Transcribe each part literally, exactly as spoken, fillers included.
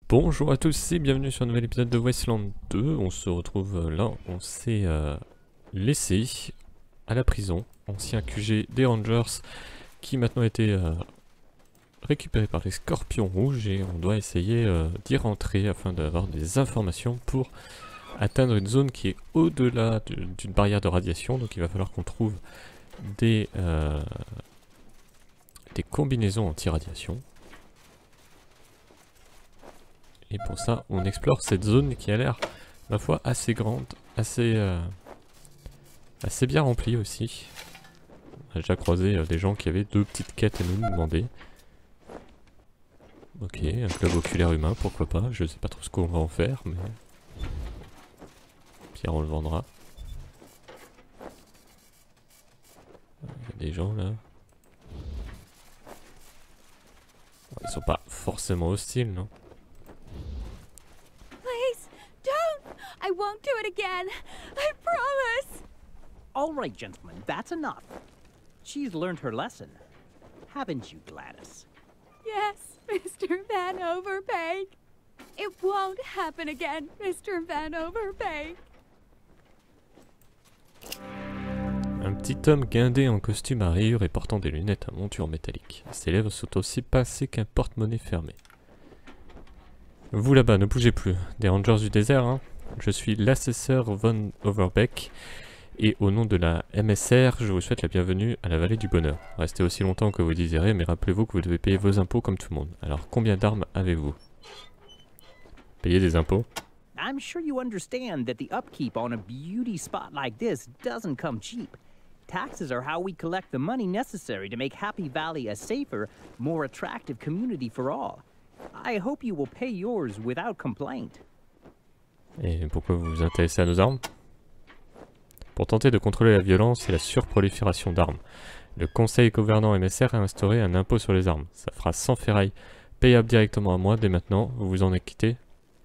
Bonjour à tous et bienvenue sur un nouvel épisode de Wasteland deux. On se retrouve là, on s'est euh, laissé à la prison, ancien Q G des Rangers, qui maintenant a été euh, récupéré par les Scorpions Rouges et on doit essayer euh, d'y rentrer afin d'avoir des informations pour atteindre une zone qui est au-delà d'une barrière de radiation. Donc il va falloir qu'on trouve des, euh, des combinaisons anti-radiation. Et pour ça, on explore cette zone qui a l'air, ma foi, assez grande, assez, euh, assez bien remplie aussi. On a déjà croisé euh, des gens qui avaient deux petites quêtes à nous demander. Ok, un club oculaire humain, pourquoi pas. Je sais pas trop ce qu'on va en faire, mais... Pierre, on le vendra. Il y a des gens là. Ils sont pas forcément hostiles, non? I won't do it again. I promise. All right, gentlemen, that's enough. She's learned her lesson. Haven't you, Gladys? Yes, Mister Van Overbeek. It won't happen again, Mister Van Overbeek. Un petit homme guindé en costume à rayures et portant des lunettes à monture métallique. Ses lèvres sont aussi pincées qu'un porte-monnaie fermé. Vous là-bas, ne bougez plus. Des Rangers du désert, hein? Je suis l'assesseur Von Overbeek et au nom de la M S R, je vous souhaite la bienvenue à la vallée du bonheur. Restez aussi longtemps que vous désirez, mais rappelez-vous que vous devez payer vos impôts comme tout le monde. Alors combien d'armes avez-vous? Payez des impôts? I'm sure you understand that the upkeep on a beauty spot like this doesn't come cheap. Taxes are how we collect the money necessary to make Happy Valley a safer, more attractive community for all. I hope you will pay yours without complaint. Et pourquoi vous vous intéressez à nos armes? Pour tenter de contrôler la violence et la surprolifération d'armes, le conseil gouvernant M S R a instauré un impôt sur les armes. Ça fera cent ferrailles payables directement à moi dès maintenant. Vous vous en acquittez?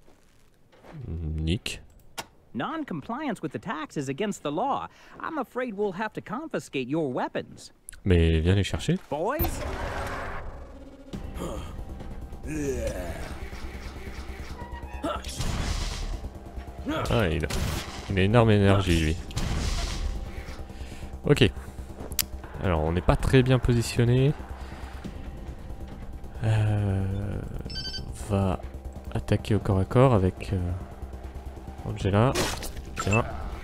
Nick. Non-compliance with the tax is against the law. I'm afraid we'll have to confiscate your weapons. Mais viens les chercher. Boys? Ah, il a, il a une énorme énergie, lui. Ok. Alors, on n'est pas très bien positionné. Euh, on va attaquer au corps à corps avec euh, Angela. Tiens.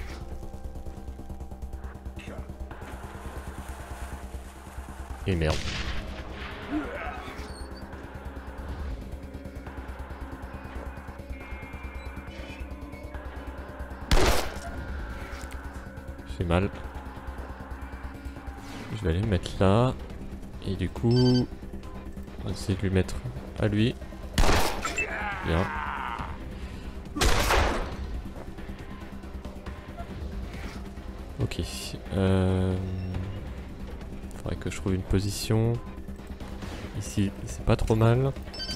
Et merde. Fait mal. Je vais aller le mettre là. Et du coup, on va essayer de lui mettre à lui. Bien. Ok. Euh... Faudrait que je trouve une position. Ici, c'est pas trop mal.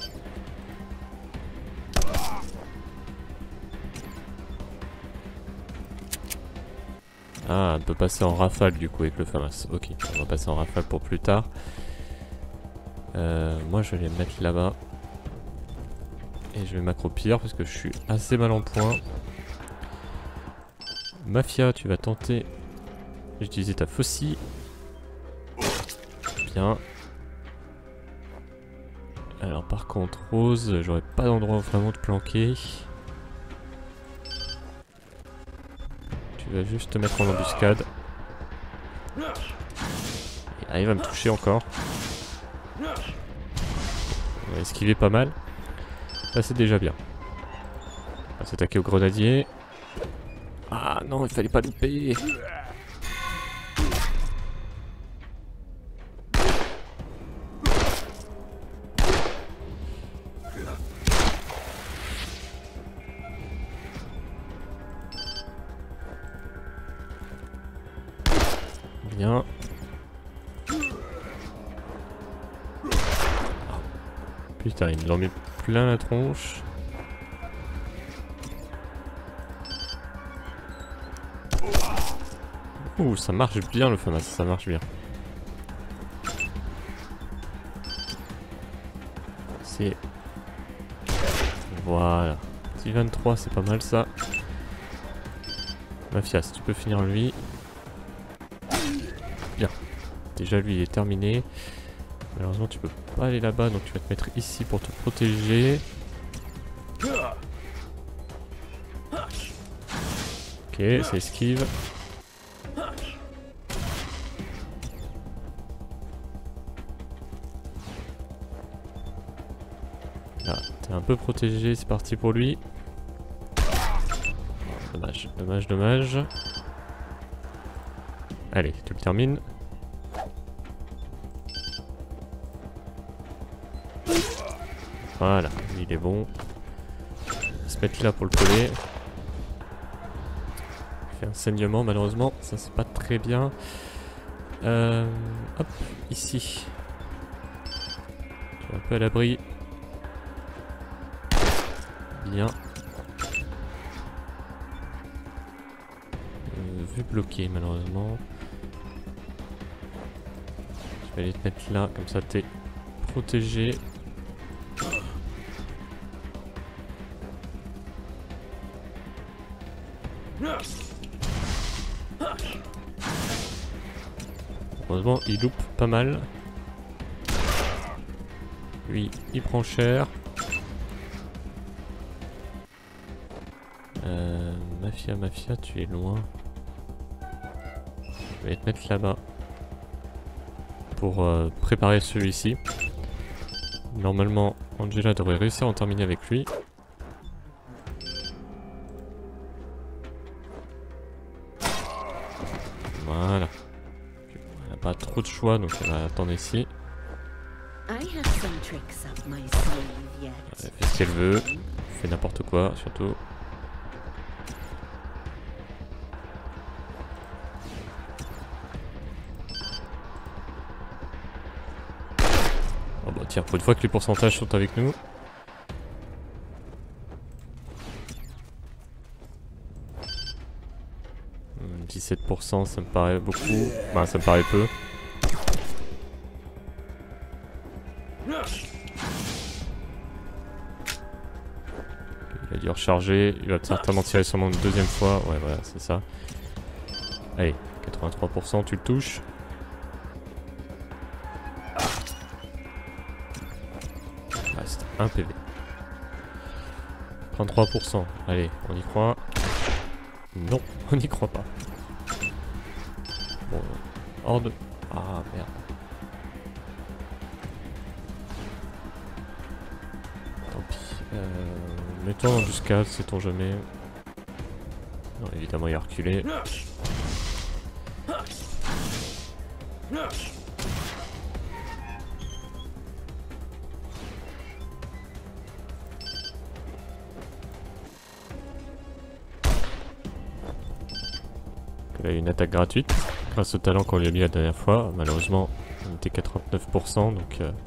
Ah, on peut passer en rafale du coup avec le FAMAS. Ok, on va passer en rafale pour plus tard. Euh, moi je vais les mettre là-bas. Et je vais m'accroupir parce que je suis assez mal en point. Mafia, tu vas tenter d'utiliser ta faucille. Bien. Alors par contre Rose, j'aurais pas d'endroit où vraiment te planquer. Tu vas juste te mettre en embuscade. Il arrive à me toucher encore. On va esquiver pas mal. Ça c'est déjà bien. On va s'attaquer au grenadier. Ah non, il fallait pas louper. Bien. Putain, il nous en met plein la tronche. Ouh, ça marche bien le FAMAS, ça marche bien. C'est Voilà. Petit vingt-trois, c'est pas mal ça. Mafia, si tu peux finir lui. Bien. Déjà lui il est terminé. Malheureusement tu peux pas aller là-bas, donc tu vas te mettre ici pour te protéger. Ok, ça esquive. Là, t'es un peu protégé, c'est parti pour lui. Oh, dommage, dommage, dommage. Allez, tu le termines. Voilà, il est bon. On va se mettre là pour le coller. Il fait un saignement malheureusement, ça c'est pas très bien. Euh, hop, ici. Tu es un peu à l'abri. Bien. Euh, vue bloquée malheureusement. Je vais aller te mettre là, comme ça t'es protégé. Heureusement, il loupe pas mal. Lui, il prend cher. Euh, mafia, mafia, tu es loin. Je vais te mettre là-bas. Pour euh, préparer celui-ci. Normalement, Angela devrait réussir à en terminer avec lui. Voilà. Elle n'a pas trop de choix, donc elle va attendre ici. Elle fait ce qu'elle veut. Elle fait n'importe quoi, surtout. Oh bah tiens, pour une fois que les pourcentages sont avec nous. dix-sept pour cent, ça me paraît beaucoup. Bah, ça me paraît peu. Il a dû recharger. Il va certainement tirer sûrement une deuxième fois. Ouais, voilà, c'est ça. Allez, quatre-vingt-trois pour cent, tu le touches. Reste un P V. trente-trois pour cent. Allez, on y croit. Non, on n'y croit pas. Bon, horde. Ah merde. Tant pis. Euh, Mets-toi en embuscade, sait-on jamais. Non, évidemment, il a reculé. Là, il y a une attaque gratuite. Grâce au talent qu'on lui a mis la dernière fois. Malheureusement, on était qu'à trente-neuf pour cent, donc... Euh,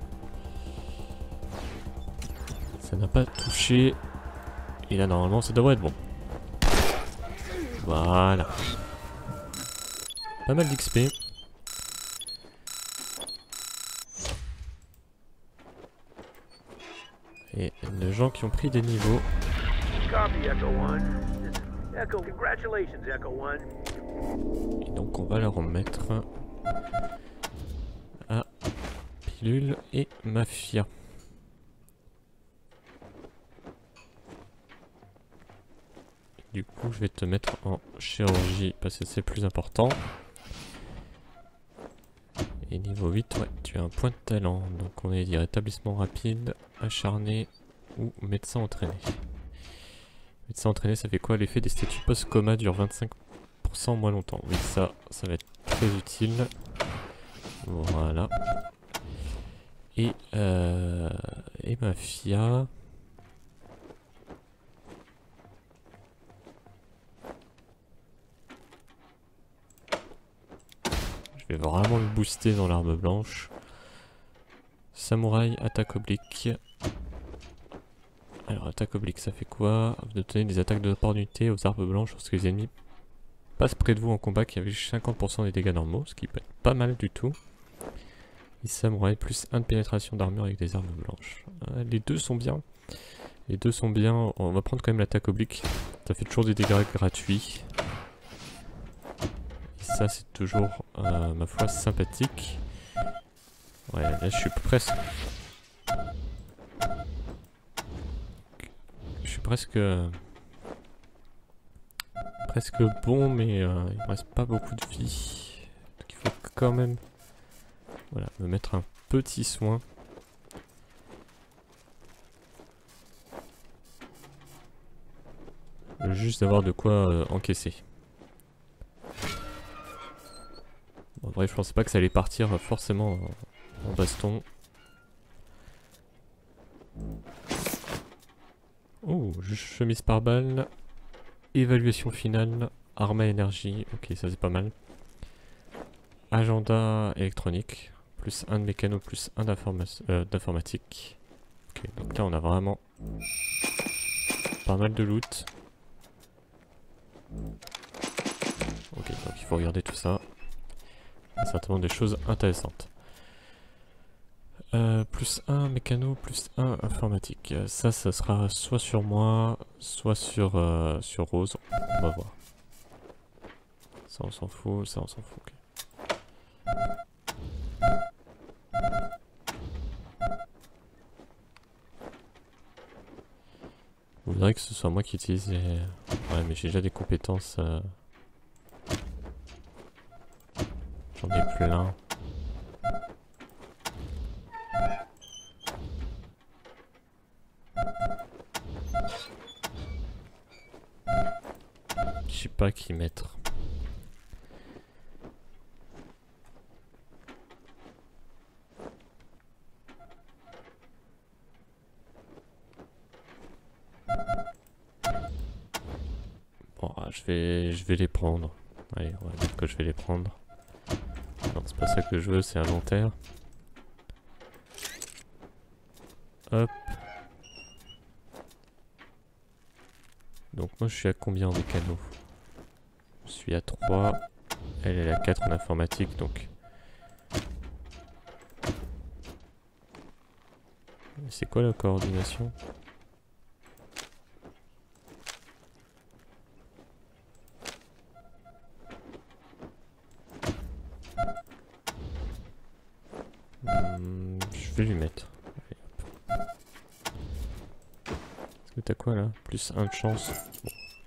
ça n'a pas touché. Et là, normalement, ça devrait être bon. Voilà. Pas mal d'X P. Et de gens qui ont pris des niveaux. Et donc on va leur en mettre à Pilule et Mafia. Du coup je vais te mettre en chirurgie parce que c'est plus important. Et niveau huit, ouais, tu as un point de talent. Donc on est dit rétablissement rapide, acharné ou médecin entraîné. Médecin entraîné, ça fait quoi? L'effet des statuts post-coma dure vingt-cinq pour cent moins longtemps. Oui, ça, ça va être très utile. Voilà. Et, euh, et Mafia. Je vais vraiment le booster dans l'arme blanche. Samouraï, attaque oblique. Alors, attaque oblique, ça fait quoi? De donner des attaques d'opportunité aux arbres blanches lorsque les ennemis passent près de vous en combat qui affiche cinquante pour cent des dégâts normaux, ce qui peut être pas mal du tout. Et samouraï, plus un de pénétration d'armure avec des armes blanches. Euh, les deux sont bien. Les deux sont bien. On va prendre quand même l'attaque oblique. Ça fait toujours des dégâts gratuits. Et ça c'est toujours, euh, ma foi, sympathique. Ouais, là je suis presque... Je suis presque... Presque bon, mais euh, il me reste pas beaucoup de vie. Donc il faut quand même... Voilà, me mettre un petit soin. Juste d'avoir de quoi euh, encaisser. Bon, bref, je pensais pas que ça allait partir forcément en, en baston. Oh, juste chemise par balle. Évaluation finale. Arme à énergie. Ok, ça c'est pas mal. Agenda électronique. Plus un de mécano, plus un d'informatique. Euh, ok, donc là on a vraiment pas mal de loot. Ok, donc il faut regarder tout ça. Il y a certainement des choses intéressantes. Euh, plus un mécano, plus un informatique. Euh, ça, ça sera soit sur moi, soit sur, euh, sur Rose. On va voir. Ça on s'en fout, ça on s'en fout. Okay. Vous voudrez que ce soit moi qui utilise les... Ouais, mais j'ai déjà des compétences... Euh... J'en ai plein. Je sais pas qui mettre. Bon, je vais, je vais les prendre. Allez, on va dire que je vais les prendre. Non, c'est pas ça que je veux, c'est inventaire. Hop. Donc moi je suis à combien en mécano? Je suis à trois. Elle est à quatre en informatique, donc... C'est quoi la coordination? Hmm, je vais lui mettre. Est-ce que t'as quoi là? Plus un de chance. Bon.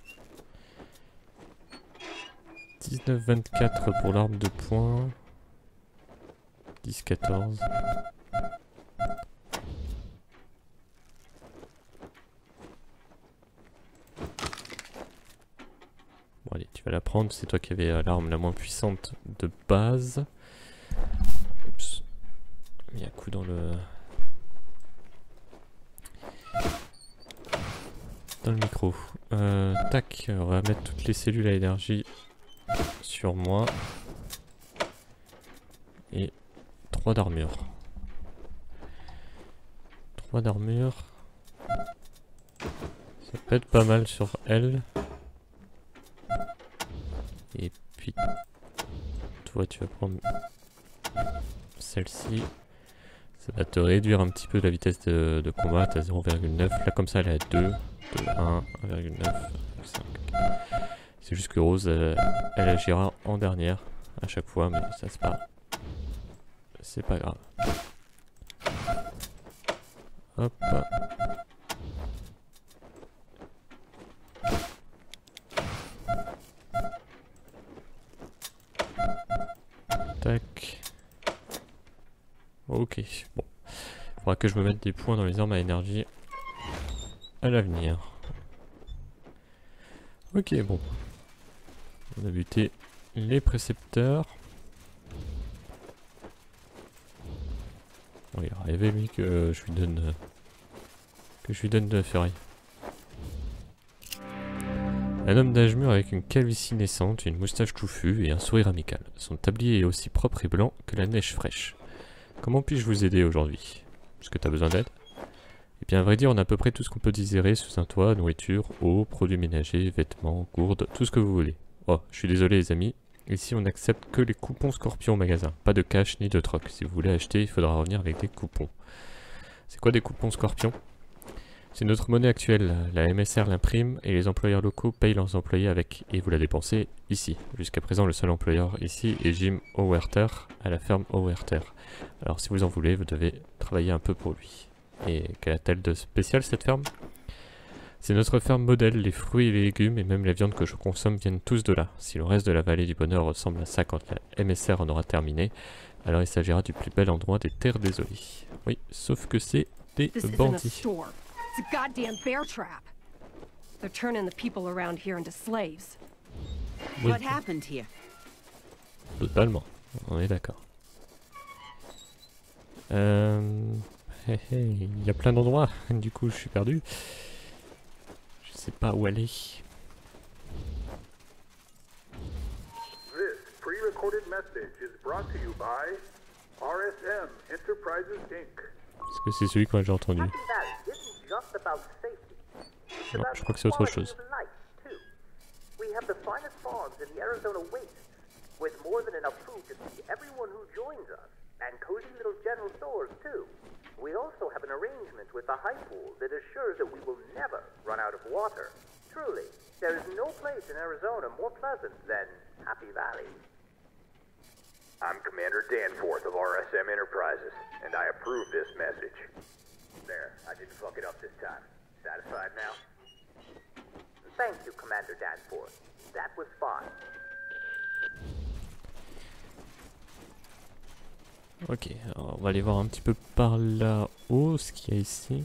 dix-neuf vingt-quatre pour l'arme de poing. dix quatorze. Bon allez, tu vas la prendre, c'est toi qui avais euh, l'arme la moins puissante de base. Oups. Il y a un coup dans le... Dans le micro. Euh, tac, on va mettre toutes les cellules à énergie sur moi. Et trois d'armure. trois d'armure. Ça peut être pas mal sur elle. Et puis toi tu vas prendre celle-ci. Ça va te réduire un petit peu la vitesse de, de combat. T'as zéro virgule neuf. Là comme ça elle est à deux. deux, un, un virgule neuf, cinq. C'est juste que Rose elle, elle agira en dernière à chaque fois, mais ça c'est pas c'est pas grave. Hop. Tac. Ok, bon. Faudra que je me mette des points dans les armes à énergie à l'avenir. Ok, bon. On a buté les précepteurs. Bon, il a rêvé lui que je lui donne euh, que je lui donne de la furie. Un homme d'âge mûr avec une calvitie naissante, une moustache touffue et un sourire amical. Son tablier est aussi propre et blanc que la neige fraîche. Comment puis-je vous aider aujourd'hui? Est-ce que tu as besoin d'aide? Eh bien, à vrai dire, on a à peu près tout ce qu'on peut désirer sous un toit: nourriture, eau, produits ménagers, vêtements, gourdes, tout ce que vous voulez. Oh, je suis désolé les amis, ici on n'accepte que les coupons Scorpion au magasin, pas de cash ni de troc. Si vous voulez acheter, il faudra revenir avec des coupons. C'est quoi des coupons Scorpion? C'est notre monnaie actuelle, la M S R l'imprime et les employeurs locaux payent leurs employés avec, et vous la dépensez ici. Jusqu'à présent, le seul employeur ici est Jim O'Werter, à la ferme O'Werter. Alors si vous en voulez, vous devez travailler un peu pour lui. Et quelle a-t-elle de spécial cette ferme? C'est notre ferme modèle, les fruits et les légumes et même la viande que je consomme viennent tous de là. Si le reste de la vallée du bonheur ressemble à ça quand la M S R en aura terminé, alors il s'agira du plus bel endroit des terres désolées. Oui, sauf que c'est des bandits. It's a goddamn bear trap. They're turning the people around here into slaves. Oui, What happened here? totalement, on est d'accord. Euh... Hey, hey, il y a plein d'endroits, du coup je suis perdu. Je sais pas où aller. This pre-recorded message is brought to you by R S M Enterprises Incorporated. Est-ce que c'est celui que j'ai entendu? Happy Valley isn't just about safety. It's Non, about je crois que c'est autre quality chose. of life, too. We have the finest farms in the Arizona Waste, with more than enough food to feed everyone who joins us, and cozy little general stores, too. We also have an arrangement with the high pool that assures that we will never run out of water. Truly, there is no place in Arizona more pleasant than Happy Valley. I'm Commander Danforth of R S M Enterprises, and I approve this message. There, I didn't fuck it up this time. Satisfied now? Thank you, Commander Danforth. That was fine. Ok, alors on va aller voir un petit peu par là-haut ce qu'il y a ici.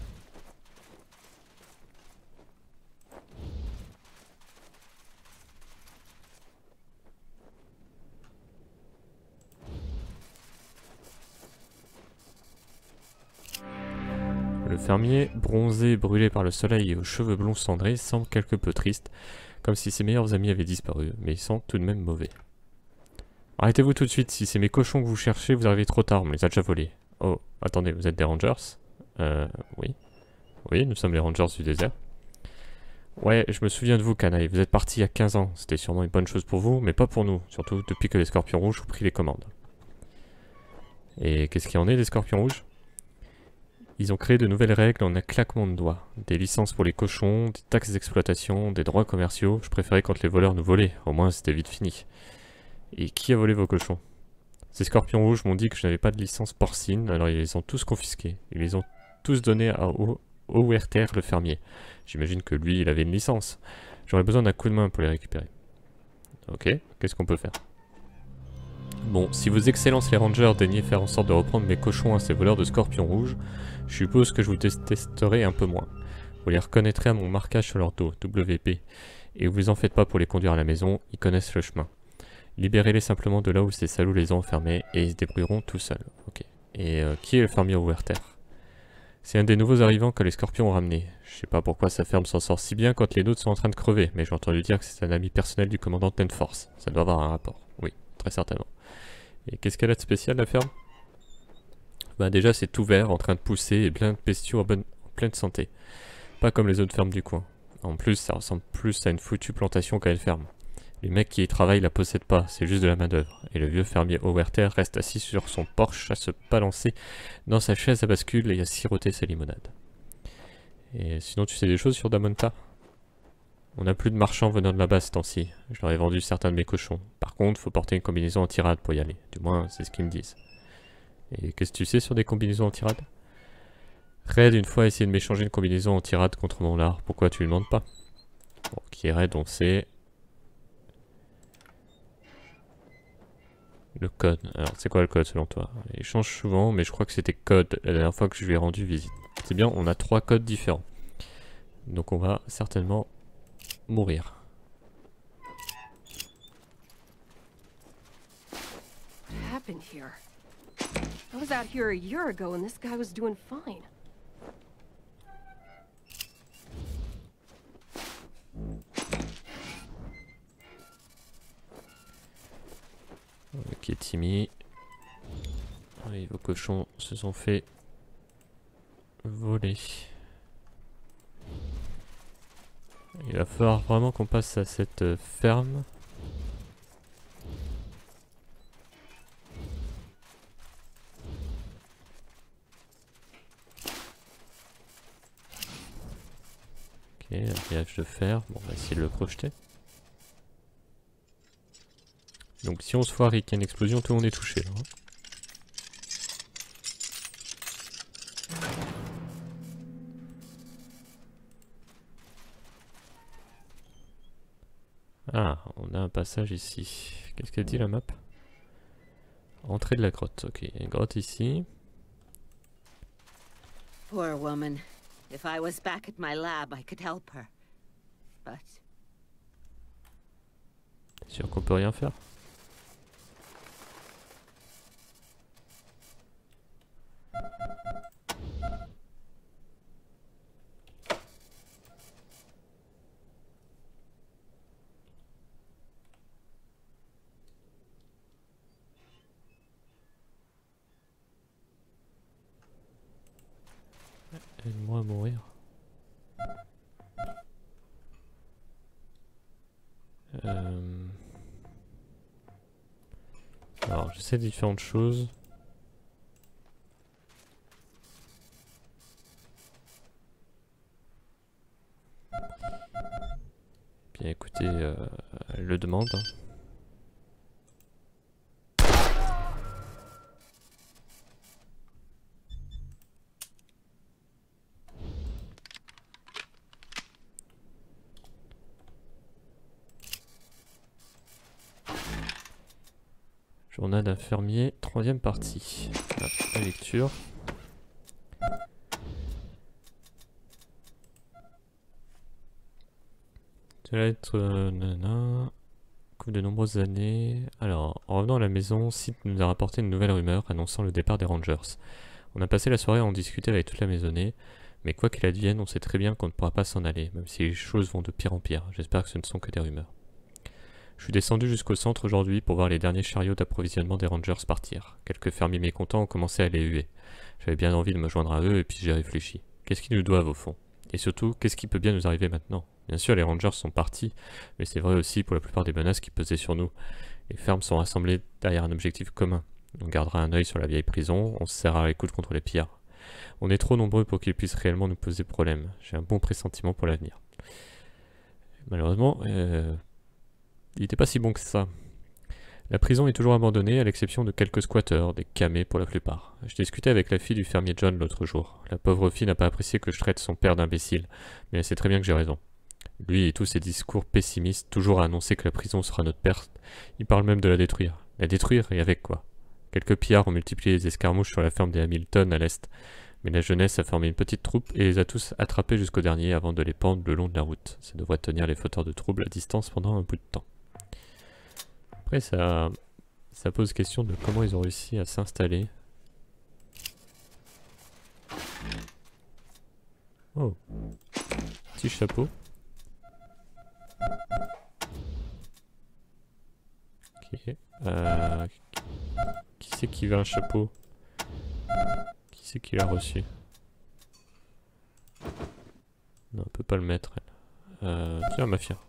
Le fermier, bronzé, brûlé par le soleil et aux cheveux blonds cendrés, semble quelque peu triste, comme si ses meilleurs amis avaient disparu, mais il sent tout de même mauvais. Arrêtez-vous tout de suite, si c'est mes cochons que vous cherchez, vous arrivez trop tard, on me les a déjà volés. Oh, attendez, vous êtes des rangers? Euh, oui. Oui, nous sommes les rangers du désert. Ouais, je me souviens de vous, canaille, vous êtes partis il y a quinze ans, c'était sûrement une bonne chose pour vous, mais pas pour nous, surtout depuis que les scorpions rouges ont pris les commandes. Et qu'est-ce qu'il y en est des scorpions rouges? Ils ont créé de nouvelles règles en un claquement de doigts. Des licences pour les cochons, des taxes d'exploitation, des droits commerciaux, je préférais quand les voleurs nous volaient, au moins c'était vite fini. Et qui a volé vos cochons? Ces scorpions rouges m'ont dit que je n'avais pas de licence porcine, alors ils les ont tous confisqués. Ils les ont tous donnés à O'Werter, le fermier. J'imagine que lui, il avait une licence. J'aurais besoin d'un coup de main pour les récupérer. Ok, qu'est-ce qu'on peut faire? Bon, si vos excellences les rangers daignaient faire en sorte de reprendre mes cochons à ces voleurs de scorpions rouges, je suppose que je vous détesterai un peu moins. Vous les reconnaîtrez à mon marquage sur leur dos, W P. Et vous en faites pas pour les conduire à la maison, ils connaissent le chemin. Libérez-les simplement de là où ces salauds les ont enfermés et ils se débrouilleront tout seuls. Ok. Et euh, qui est le fermier O'Werter? C'est un des nouveaux arrivants que les scorpions ont ramené. Je sais pas pourquoi sa ferme s'en sort si bien quand les nôtres sont en train de crever, mais j'ai entendu dire que c'est un ami personnel du commandant Tenforce. Ça doit avoir un rapport. Oui, très certainement. Et qu'est-ce qu'elle a de spécial la ferme? Bah déjà c'est tout vert, en train de pousser et plein de bestiaux en, bonne, en pleine santé. Pas comme les autres fermes du coin. En plus ça ressemble plus à une foutue plantation qu'à une ferme. Les mecs qui y travaillent la possèdent pas, c'est juste de la main d'œuvre. Et le vieux fermier O'Werter reste assis sur son porche à se balancer dans sa chaise à bascule et à siroter sa limonade. Et sinon tu sais des choses sur Damonta? On n'a plus de marchands venant de là-bas ce temps-ci. Je leur ai vendu certains de mes cochons. Par contre, faut porter une combinaison anti-rade pour y aller. Du moins, c'est ce qu'ils me disent. Et qu'est-ce que tu sais sur des combinaisons anti-rade? Red, une fois, a essayé de m'échanger une combinaison anti-rade contre mon lard. Pourquoi tu lui demandes pas? Bon, qui est Red, on sait. Le code. Alors, c'est quoi le code selon toi? Il change souvent, mais je crois que c'était code la dernière fois que je lui ai rendu visite. C'est bien, on a trois codes différents. Donc on va certainement mourir. What happened here? I was out here a year ago and this guy was doing fine. Ok, Timmy. Oui, vos cochons se sont fait voler. Il va falloir vraiment qu'on passe à cette euh, ferme. un grillage de fer. Bon, on va essayer de le projeter. Donc si on se foire et qu'il y a une explosion, tout le monde est touché là. Hein. Ah, on a un passage ici. Qu'est-ce qu'elle dit la map? Entrée de la grotte. Ok, il y a une grotte ici. Poor woman. If I was back at my lab, I could help her. But... T'es sûr qu'on peut rien faire? Aide-moi à mourir. Euh... Alors j'essaie différentes choses. Bien écoutez, euh, elle le demande. Hein. Journal d'un fermier, troisième partie. Hop, la lecture. Ça va être euh, nana. Coupe de nombreuses années. Alors, en revenant à la maison, Sid nous a rapporté une nouvelle rumeur annonçant le départ des Rangers. On a passé la soirée à en discuter avec toute la maisonnée, mais quoi qu'il advienne, on sait très bien qu'on ne pourra pas s'en aller, même si les choses vont de pire en pire. J'espère que ce ne sont que des rumeurs. Je suis descendu jusqu'au centre aujourd'hui pour voir les derniers chariots d'approvisionnement des Rangers partir. Quelques fermiers mécontents ont commencé à les huer. J'avais bien envie de me joindre à eux et puis j'ai réfléchi. Qu'est-ce qu'ils nous doivent au fond? Et surtout, qu'est-ce qui peut bien nous arriver maintenant? Bien sûr, les Rangers sont partis, mais c'est vrai aussi pour la plupart des menaces qui pesaient sur nous. Les fermes sont rassemblées derrière un objectif commun. On gardera un œil sur la vieille prison, on se serrera les coudes contre les pillards. On est trop nombreux pour qu'ils puissent réellement nous poser problème. J'ai un bon pressentiment pour l'avenir. Malheureusement, euh, il n'était pas si bon que ça. La prison est toujours abandonnée, à l'exception de quelques squatteurs, des camés pour la plupart. Je discutais avec la fille du fermier John l'autre jour. La pauvre fille n'a pas apprécié que je traite son père d'imbécile, mais elle sait très bien que j'ai raison. Lui et tous ses discours pessimistes, toujours à annoncer que la prison sera notre perte, il parle même de la détruire. La détruire, et avec quoi? Quelques pillards ont multiplié les escarmouches sur la ferme des Hamilton à l'est, mais la jeunesse a formé une petite troupe et les a tous attrapés jusqu'au dernier avant de les pendre le long de la route. Ça devrait tenir les fauteurs de troubles à distance pendant un bout de temps. Après ça, ça pose question de comment ils ont réussi à s'installer. Oh, petit chapeau. Ok. Euh, qui c'est qui veut un chapeau? Qui c'est qui l'a reçu? Non, on peut pas le mettre. Elle. Euh, tiens, mafia.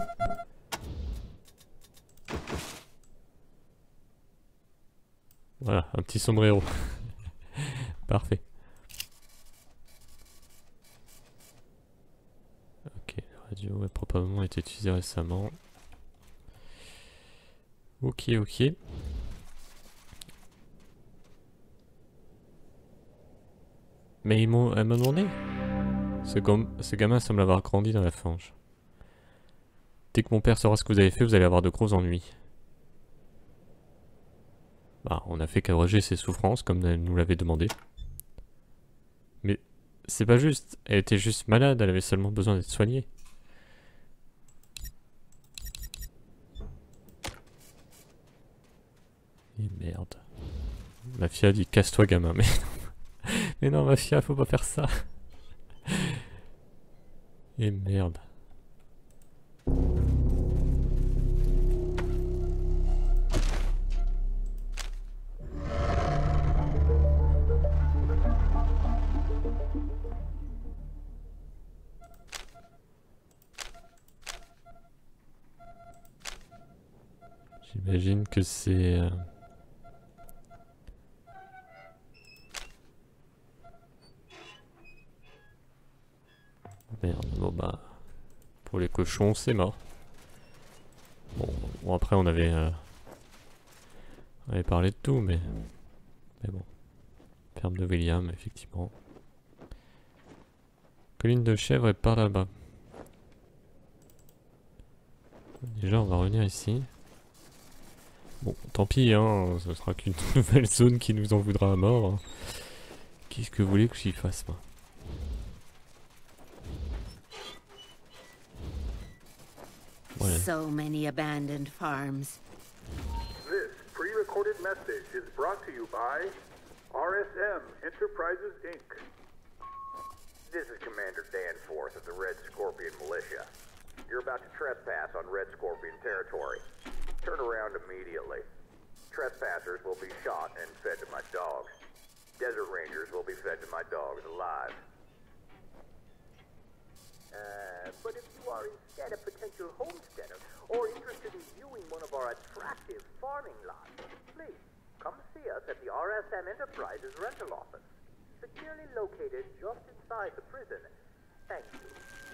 Voilà, un petit sombrero. Parfait. Ok, la radio a probablement été utilisée récemment. Ok, ok. Mais ils m'ont, elle m'a demandé. Ce, ce gamin semble avoir grandi dans la fange. Dès que mon père saura ce que vous avez fait, vous allez avoir de gros ennuis. Bah, on a fait qu'abréger ses souffrances, comme elle nous l'avait demandé. Mais c'est pas juste. Elle était juste malade, elle avait seulement besoin d'être soignée. Et merde. Mafia dit casse-toi gamin, mais non. Mais non Mafia, faut pas faire ça. Et merde. J'imagine que c'est... Euh... Merde. Bon bah, pour les cochons, c'est mort. Bon, bon après on avait, euh, on avait parlé de tout, mais, mais bon. Ferme de William, effectivement. Colline de chèvre est par là-bas. Déjà, on va revenir ici. Bon, tant pis, hein, ce sera qu'une nouvelle zone qui nous en voudra à mort. Qu'est-ce que vous voulez que j'y fasse, moi? Voilà. So many abandoned farms. This pre-recorded message is brought to you by R S M Enterprises, Incorporated. This is Commander Danforth of the Red Scorpion Militia. You're about to trespass on Red Scorpion territory. Turn around immediately. Trespassers will be shot and fed to my dogs. Desert Rangers will be fed to my dogs alive. Uh, but if you are instead a potential homesteader or interested in viewing one of our attractive farming lots, please come see us at the R S M Enterprises rental office, securely located just inside the prison. Thank you.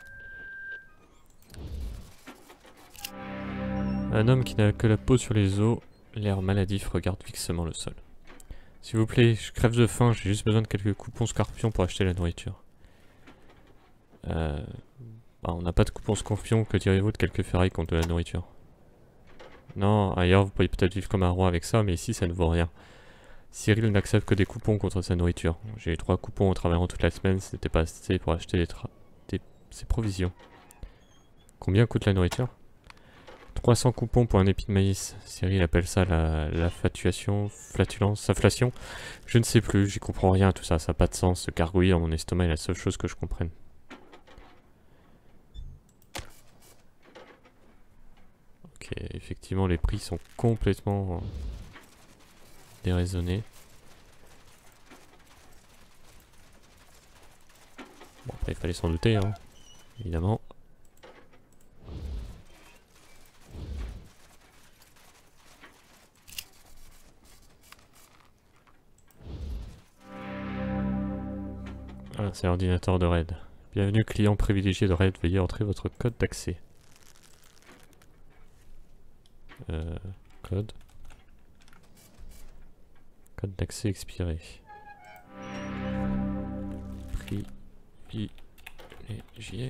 Un homme qui n'a que la peau sur les os, l'air maladif, regarde fixement le sol. S'il vous plaît, je crève de faim, j'ai juste besoin de quelques coupons scorpions pour acheter la nourriture. Euh, bah on n'a pas de coupons scorpions, que direz-vous de quelques ferrailles contre de la nourriture? Non, ailleurs vous pourriez peut-être vivre comme un roi avec ça, mais ici ça ne vaut rien. Cyril n'accepte que des coupons contre sa nourriture. J'ai eu trois coupons en travaillant toute la semaine, c'était pas assez pour acheter les tra des ses provisions. Combien coûte la nourriture? trois cents coupons pour un épi de maïs. Cyril appelle ça la, la fatuation, flatulence, inflation. Je ne sais plus, j'y comprends rien à tout ça, ça n'a pas de sens. Ce gargouillis dans mon estomac est la seule chose que je comprenne. Ok, effectivement les prix sont complètement déraisonnés. Bon après il fallait s'en douter, hein, évidemment. Ah, c'est l'ordinateur de Red. Bienvenue client privilégié de Red, veuillez entrer votre code d'accès. Euh, code. Code d'accès expiré. Privilégié.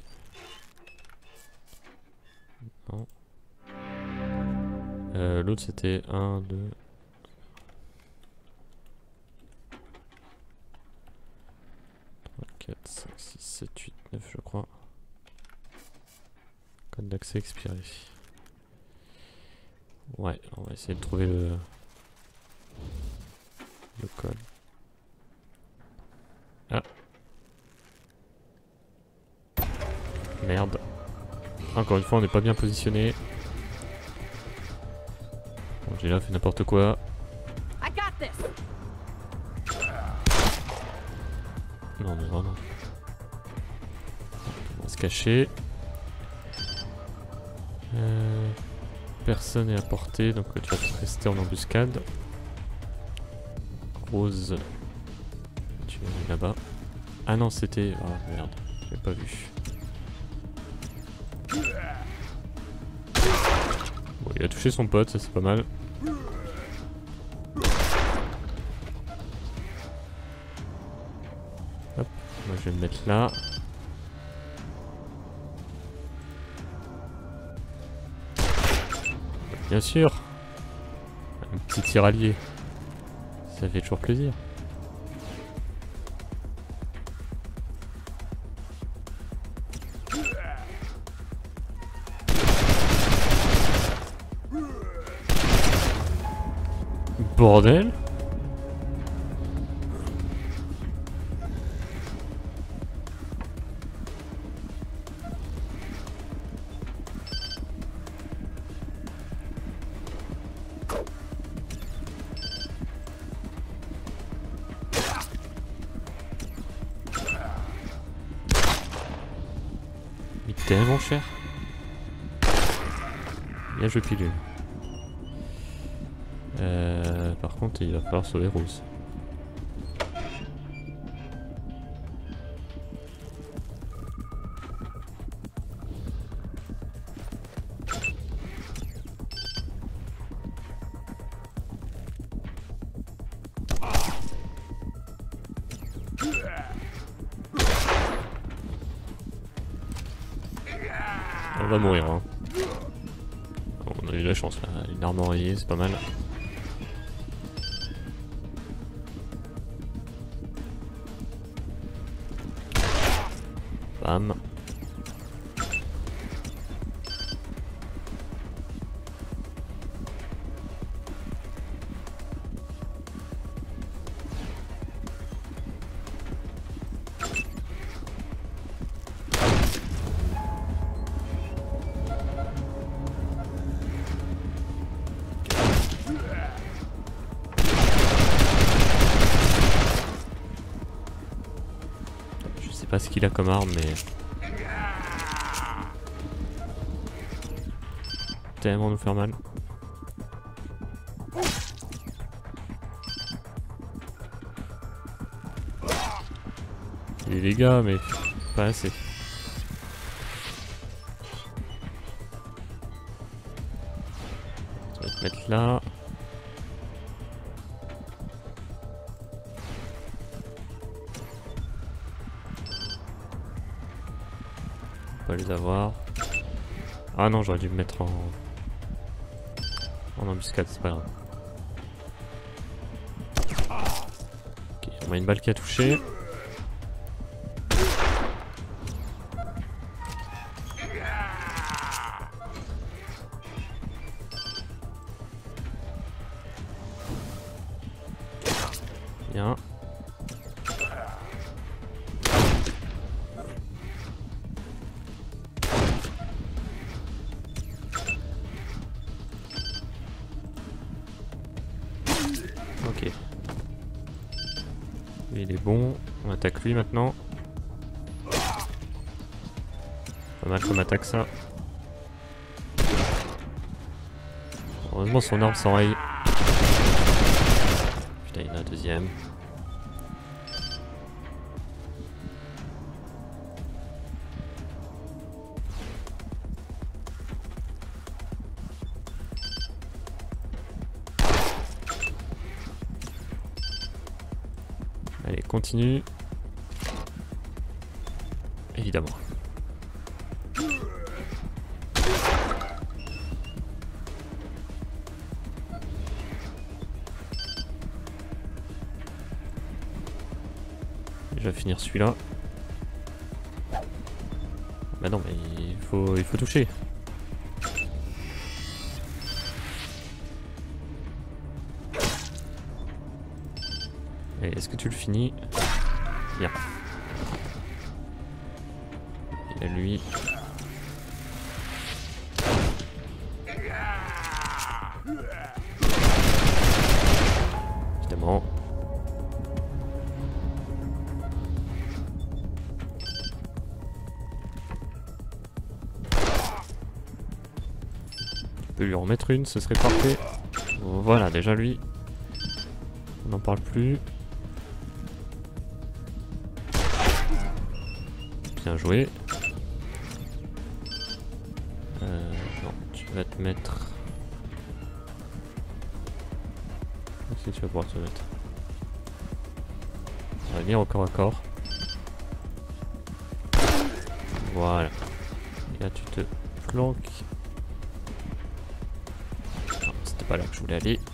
Non. Euh, l'autre c'était un, deux... quatre, cinq, six, sept, huit, neuf je crois. Code d'accès expiré. Ouais, on va essayer de trouver le, le code. Ah. Merde. Encore une fois on n'est pas bien positionné. Bon, j'ai là fait n'importe quoi. I got this. Non mais vraiment. On va se cacher. Euh, personne n'est à portée, donc tu vas rester en embuscade. Rose. Tu es là-bas. Ah non c'était... Ah oh, merde, j'ai pas vu. Bon il a touché son pote, ça c'est pas mal. Hop, moi je vais me mettre là. Bien sûr. Un petit tiraillier. Ça fait toujours plaisir. Bordel. Il est tellement cher. Bien joué pilule. Euh, par contre, il va falloir sauver Rose. Elle va mourir. Hein. On a eu de la chance là. Une arme enrayée, c'est pas mal. Bam. Je sais pas ce qu'il a comme arme, mais tellement nous faire mal. Et les gars, mais pas assez. On va te mettre là. On va les avoir. Ah non, j'aurais dû me mettre en en embuscade, c'est pas grave. Ok, on a une balle qui a touché. Bien. Ok. Lui, il est bon. On attaque lui maintenant. Pas mal comme attaque ça. Heureusement son arme s'enraye. Putain, il y en a un deuxième. Allez, continue. Évidemment. Je vais finir celui-là. Bah non, mais il faut, il faut toucher. Est-ce que tu le finis? Bien. Et lui. Évidemment. Tu peux lui en remettre une, ce serait parfait. Voilà, déjà lui. On n'en parle plus. Bien joué. Euh, non, tu vas te mettre... Si tu vas pouvoir te mettre. On va venir au corps à corps. Voilà. Et là tu te planques. Non, c'était pas là que je voulais aller.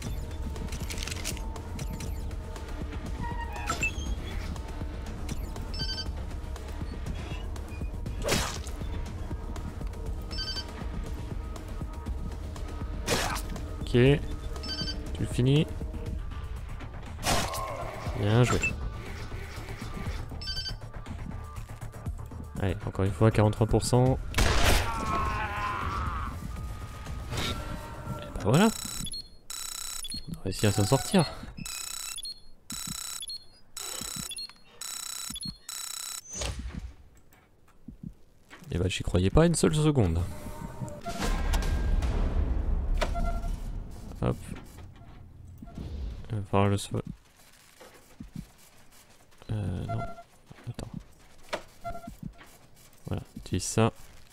Ok, tu le finis. Bien joué. Allez, encore une fois, quarante-trois pour cent. Et bah voilà. On a réussi à s'en sortir. Et bah j'y croyais pas une seule seconde. Hop. Il va falloir le sol. Euh, non. Attends. Voilà, utilise ça.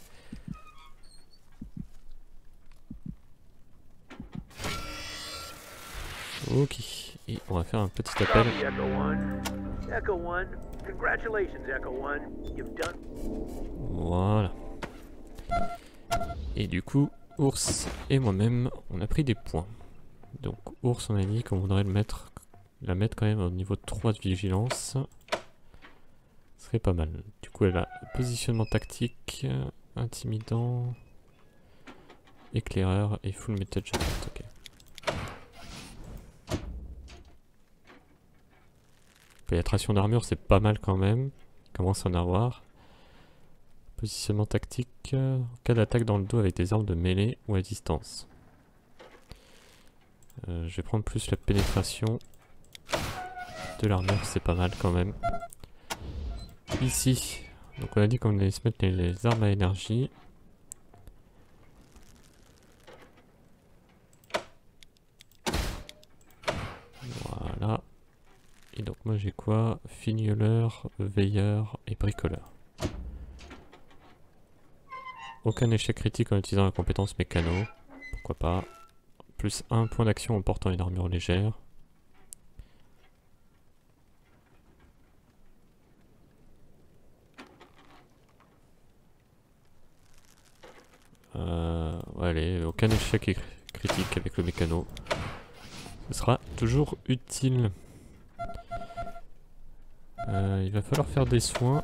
Ok. Et on va faire un petit appel. Echo One. Echo One. Congratulations, Echo One. You've done. Voilà. Et du coup, Ours et moi-même, on a pris des points. Donc Ours, on a dit qu'on voudrait le mettre, la mettre quand même au niveau de trois de vigilance. Ce serait pas mal. Du coup, elle a positionnement tactique, intimidant, éclaireur et full metal jacket. Ok. Pénétration d'armure, c'est pas mal quand même. Il commence à en avoir. Positionnement tactique, en cas d'attaque dans le dos avec des armes de mêlée ou à distance. Euh, je vais prendre plus la pénétration de l'armure, c'est pas mal quand même. Ici, donc on a dit qu'on allait se mettre les, les armes à énergie. Voilà. Et donc moi j'ai quoi? Fignoleur, veilleur et bricoleur. Aucun échec critique en utilisant la compétence mécano. Pourquoi pas. Plus un point d'action en portant une armure légère. Euh, allez, aucun échec critique avec le mécano. Ce sera toujours utile. Euh, il va falloir faire des soins.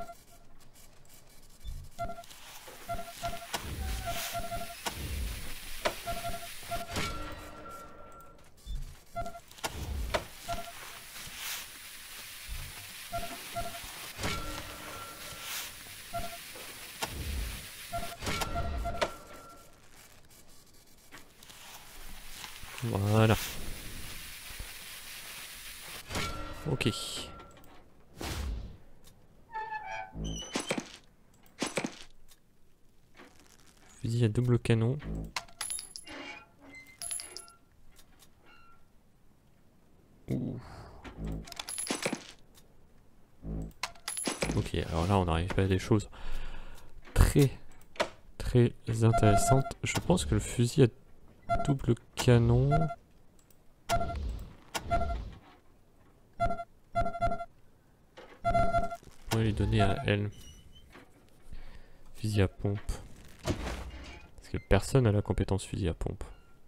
Voilà. Ok. Fusil à double canon. Ouh. Ok, alors là on arrive à des choses très très intéressantes. Je pense que le fusil à double canon. On pourrait lui donner à elle. Fusil à pompe. Parce que personne n'a la compétence fusil à pompe.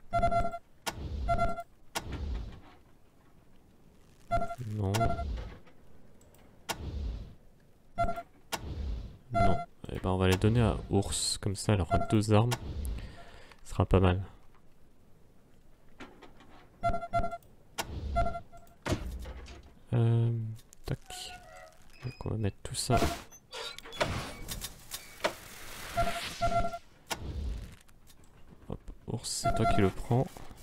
Non. Non. Et ben on va les donner à Ours. Comme ça elle aura deux armes. Ce sera pas mal. Euh, tac. Donc on va mettre tout ça. Hop, Ours, c'est toi qui le prends.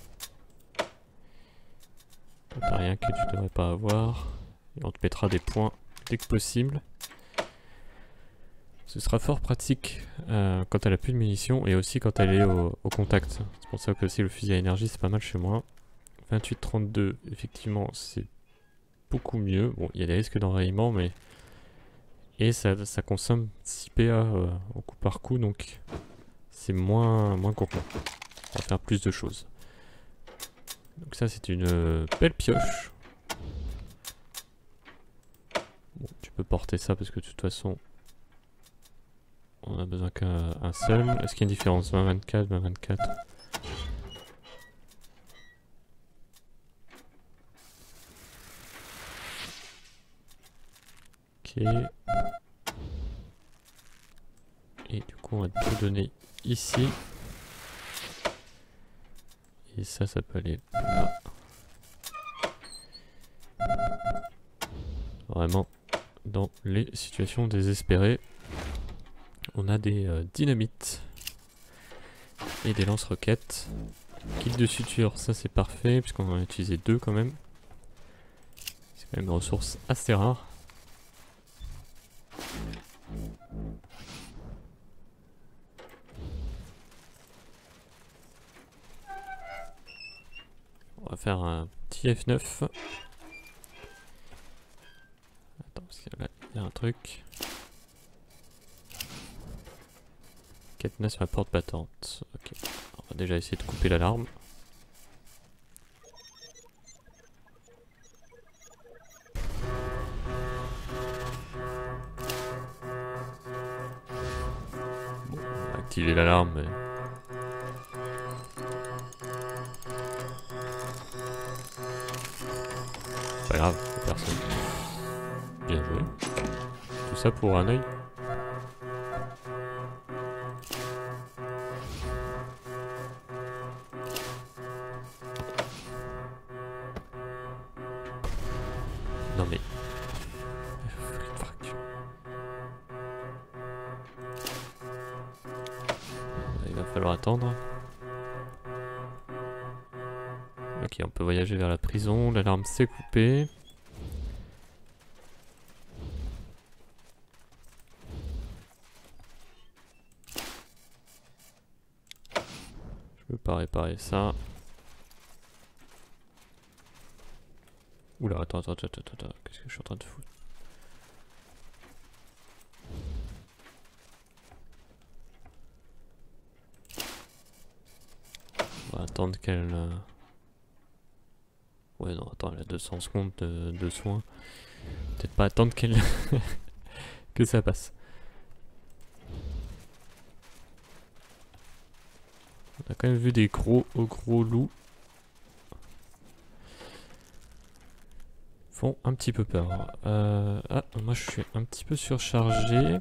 T'as rien que tu devrais pas avoir. Et on te mettra des points dès que possible. Ce sera fort pratique euh, quand elle a plus de munitions et aussi quand elle est au, au contact. C'est pour ça que aussi le fusil à énergie c'est pas mal chez moi. vingt-huit trente-deux, effectivement c'est beaucoup mieux. Bon, il y a des risques d'enrayement, mais... Et ça, ça consomme six P A euh, au coup par coup, donc c'est moins, moins gourmand. On va faire plus de choses. Donc ça, c'est une euh, belle pioche. Bon, tu peux porter ça parce que de toute façon, on a besoin qu'un seul. Est-ce qu'il y a une différence? vingt vingt-quatre, vingt vingt-quatre. Ok. Et du coup, on va tout donner ici. Et ça, ça peut aller là. Vraiment, dans les situations désespérées, on a des euh, dynamites et des lance-roquettes. Kit de suture, ça c'est parfait, puisqu'on en a utilisé deux quand même. C'est quand même une ressource assez rare. On va faire un petit F neuf. Attends, parce que là, il y a un truc. Cadenas sur la porte battante. Ok. On va déjà essayer de couper l'alarme. Bon, on va activer l'alarme, mais pas grave, pour personne. Bien joué. Tout ça pour un œil. Non mais... Il va falloir attendre. Ok, on peut voyager vers la prison, l'alarme s'est coupée. Je peux pas réparer ça. Oula, attends, attends, attends, attends, attends, qu'est-ce que je suis en train de foutre? On va attendre qu'elle... Euh... Ouais, non, attends, elle a deux cents secondes de, de soins. Peut-être pas attendre qu'elle... que ça passe. On a quand même vu des gros, gros loups. Font un petit peu peur. Euh, ah, moi je suis un petit peu surchargé.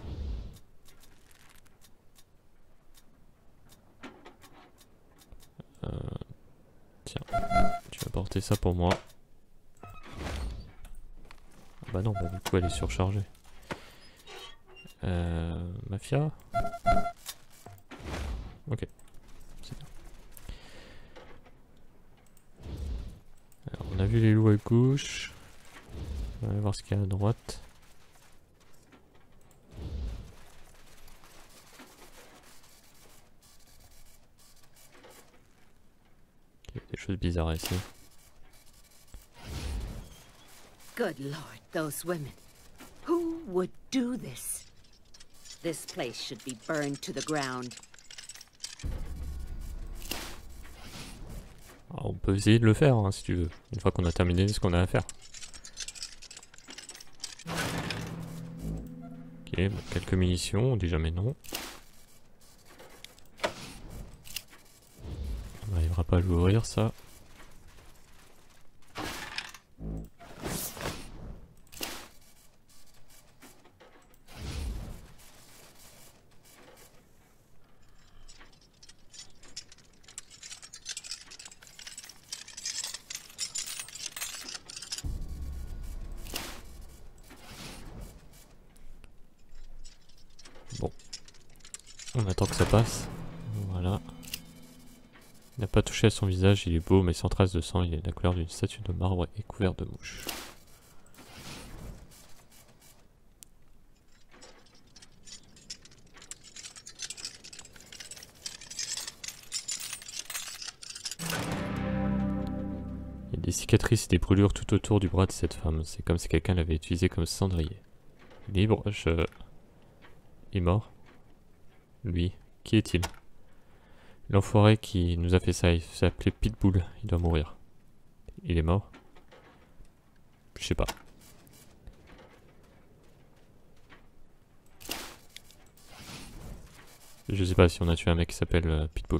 Euh, tiens, tu vas porter ça pour moi. Ah bah non, bah du coup elle est surchargée. Euh, Mafia. Ok, c'est bien. Alors, on a vu les loups à gauche. On va voir ce qu'il y a à droite. Il y a des choses bizarres ici. Good Lord, those women. Who would do this? This place should be burned to the ground. Alors, on peut essayer de le faire hein, si tu veux, une fois qu'on a terminé ce qu'on a à faire. Ok, bon, quelques munitions, on dit jamais non. On n'arrivera pas à l'ouvrir ça. Bon, on attend que ça passe. Voilà. Il n'a pas touché à son visage, il est beau mais sans trace de sang, il est de la couleur d'une statue de marbre et couvert de mouches. Il y a des cicatrices et des brûlures tout autour du bras de cette femme, c'est comme si quelqu'un l'avait utilisé comme cendrier. Libre, je... Il est mort. Lui, qui est-il? L'enfoiré qui nous a fait ça, il s'appelait Pitbull, il doit mourir. Il est mort? Je sais pas. Je sais pas si on a tué un mec qui s'appelle euh, Pitbull.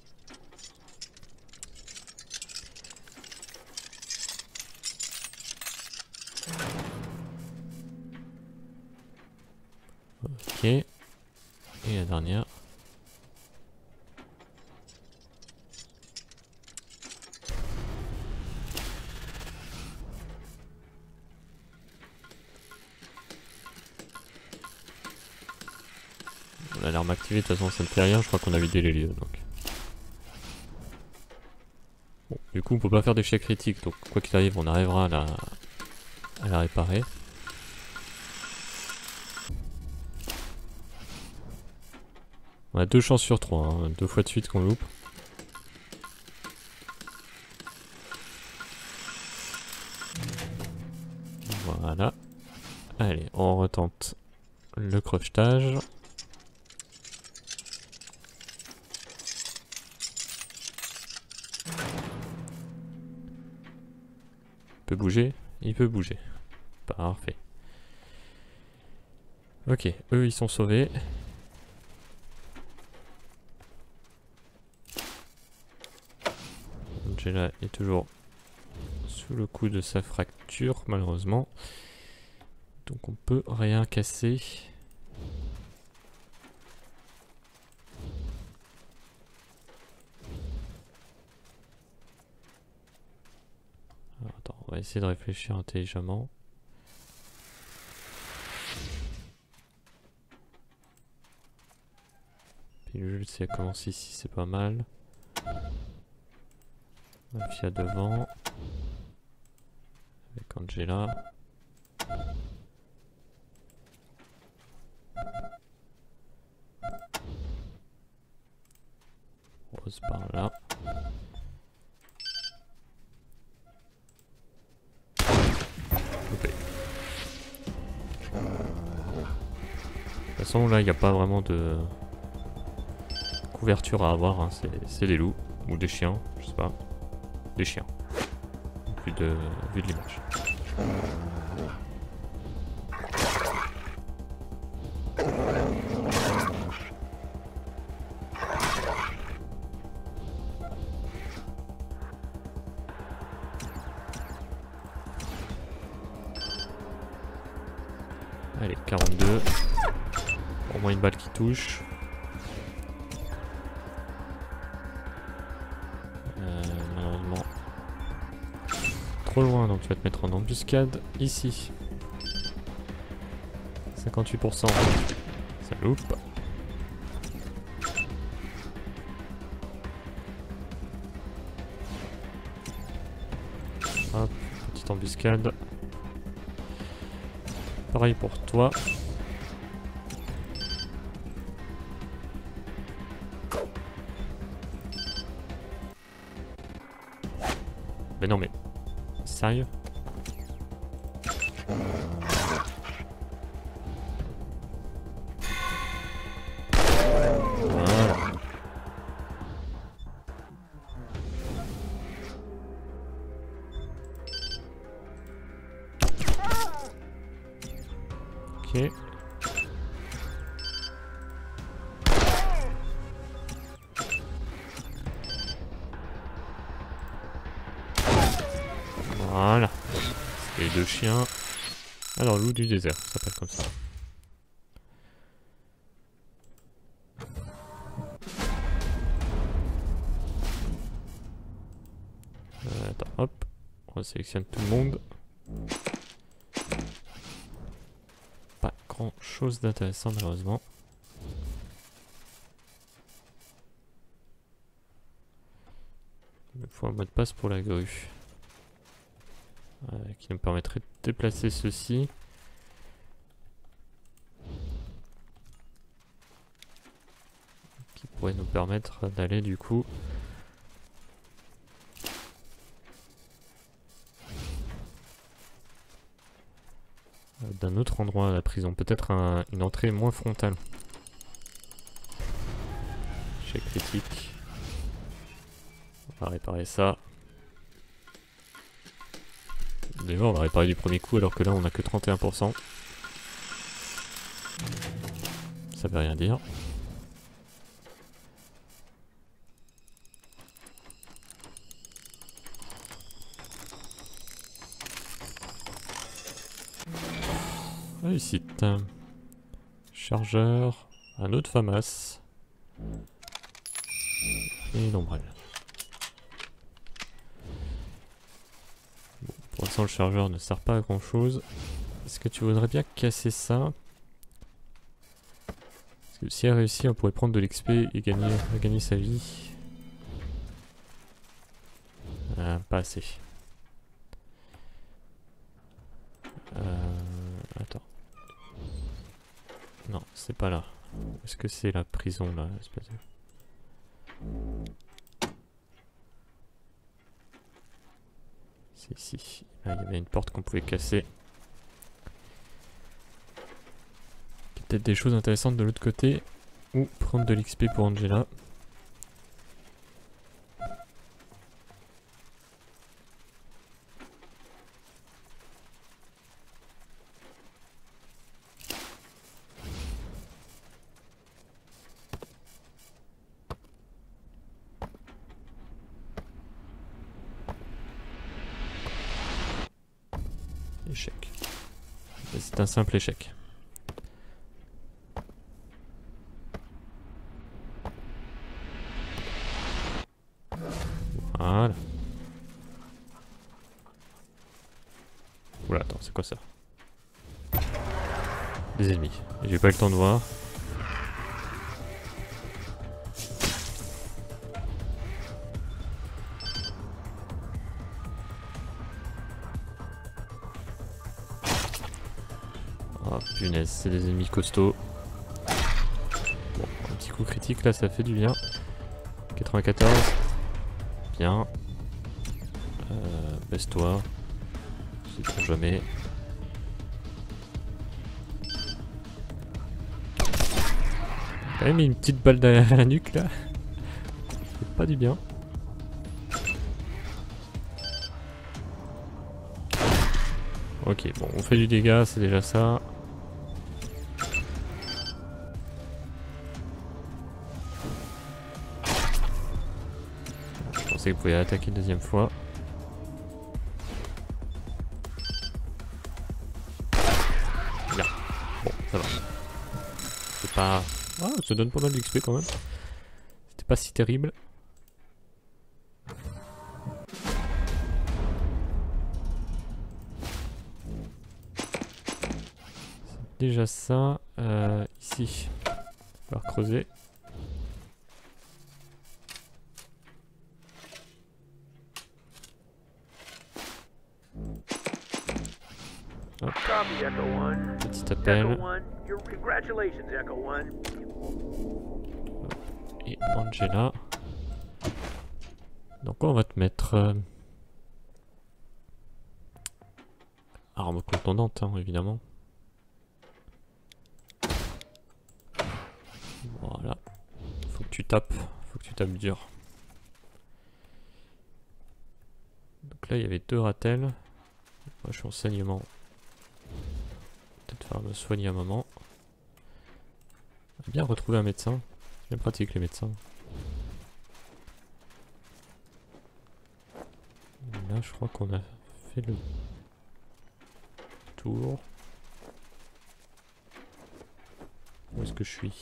Ok. Et la dernière. On a l'arme activée, de toute façon ça ne fait rien, je crois qu'on a vidé les lieux donc. Bon, du coup on peut pas faire d'échec critique, donc quoi qu'il arrive on arrivera à la, à la réparer. On a deux chances sur trois, hein, deux fois de suite qu'on loupe. Voilà. Allez, on retente le crochetage. Il peut bouger? Il peut bouger. Parfait. Ok, eux ils sont sauvés. Angela est toujours sous sous le coup de sa fracture, malheureusement. Donc on peut rien casser. Alors, attends, on va essayer de réfléchir intelligemment. Pilule, si elle commence ici, c'est pas mal. Mafia devant. Avec Angela. Rose par là. Loupé. De toute façon là il n'y a pas vraiment de couverture à avoir, hein. C'est des loups ou des chiens, je sais pas. Des chiens. Vu de, vu de l'image. Allez, quarante-deux. Au moins une balle qui touche. Euh, malheureusement. Trop loin, donc tu vas te mettre en embuscade ici. cinquante-huit pour cent. Ça loupe. Hop, petite embuscade. Pareil pour toi. Mais non mais... Sérieux? Voilà. Ok. Voilà. Les deux chiens. Alors, loup du désert, ça s'appelle comme ça. Euh, attends, hop. On sélectionne tout le monde. Pas grand chose d'intéressant malheureusement. Il me faut un mot de passe pour la grue. Euh, qui nous permettrait de déplacer ceci. Qui pourrait nous permettre d'aller du coup d'un autre endroit à la prison, peut-être un, une entrée moins frontale. Échec critique. On va réparer ça. Déjà on va réparer du premier coup alors que là on a que trente et un pour cent. Ça veut rien dire. Réussite. Chargeur. Un autre FAMAS. Et une ombrelle. Bon, pour l'instant le chargeur ne sert pas à grand chose. Est-ce que tu voudrais bien casser ça? Parce que si elle réussit on pourrait prendre de l'X P et gagner, gagner sa vie. Euh, pas assez. Euh, attends. Non, c'est pas là. Est-ce que c'est la prison là, espèce de... C'est ici. Là, il y avait une porte qu'on pouvait casser. Il y a peut-être des choses intéressantes de l'autre côté. Ou prendre de l'X P pour Angela. Échec. C'est un simple échec. Voilà. Oula, attends, c'est quoi ça? Des ennemis. J'ai pas eu le temps de voir. Oh punaise, c'est des ennemis costauds. Bon, un petit coup critique là, ça fait du bien. quatre-vingt-quatorze. Bien. Euh, baisse-toi. C'est pour jamais. Quand même une petite balle derrière la nuque là. C'est pas du bien. Ok, bon, on fait du dégât, c'est déjà ça. Je pensais que vous pouviez attaquer une deuxième fois. Là. Bon, ça va. C'est pas... Ah, ça donne pas mal d'X P quand même. C'était pas si terrible. C'est déjà ça. Euh, ici. On va creuser. Hop. Copy, Echo One. Petit appel. Echo One, your congratulations, Echo One. Et Angela. Donc on va te mettre euh, arme contondante, hein, évidemment. Voilà. Faut que tu tapes. Faut que tu tapes dur. Donc là il y avait deux ratels. Moi je suis en saignement. Peut-être faire me soigner un moment. Bien retrouver un médecin. C'est bien pratique les médecins. Là je crois qu'on a fait le tour. Où est-ce que je suis?